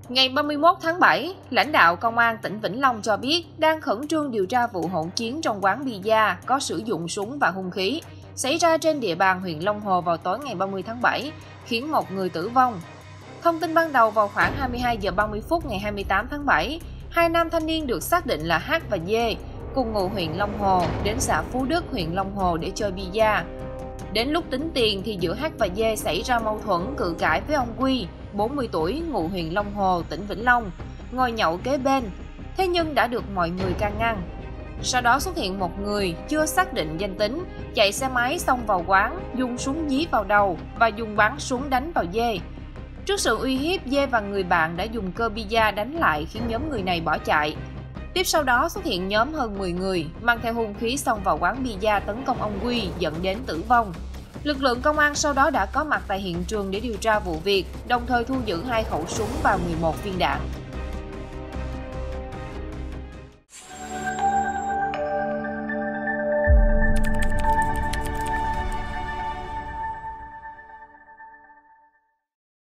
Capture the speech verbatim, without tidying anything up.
Ngày ba mươi mốt tháng bảy, lãnh đạo Công an tỉnh Vĩnh Long cho biết đang khẩn trương điều tra vụ hỗn chiến trong quán bia có sử dụng súng và hung khí xảy ra trên địa bàn huyện Long Hồ vào tối ngày ba mươi tháng bảy, khiến một người tử vong. Thông tin ban đầu vào khoảng hai mươi hai giờ ba mươi phút ngày hai mươi tám tháng bảy, hai nam thanh niên được xác định là H và D, cùng ngụ huyện Long Hồ, đến xã Phú Đức, huyện Long Hồ để chơi bia. Đến lúc tính tiền thì giữa H và D xảy ra mâu thuẫn cự cãi với ông Quy, bốn mươi tuổi, ngụ huyện Long Hồ, tỉnh Vĩnh Long, ngồi nhậu kế bên. Thế nhưng đã được mọi người can ngăn. Sau đó xuất hiện một người chưa xác định danh tính, chạy xe máy xông vào quán, dùng súng dí vào đầu và dùng bắn súng đánh vào D. Trước sự uy hiếp, D và người bạn đã dùng cơ bia đánh lại khiến nhóm người này bỏ chạy. Tiếp sau đó xuất hiện nhóm hơn mười người mang theo hung khí xông vào quán bia tấn công ông Quy dẫn đến tử vong. Lực lượng công an sau đó đã có mặt tại hiện trường để điều tra vụ việc, đồng thời thu giữ hai khẩu súng và mười một viên đạn.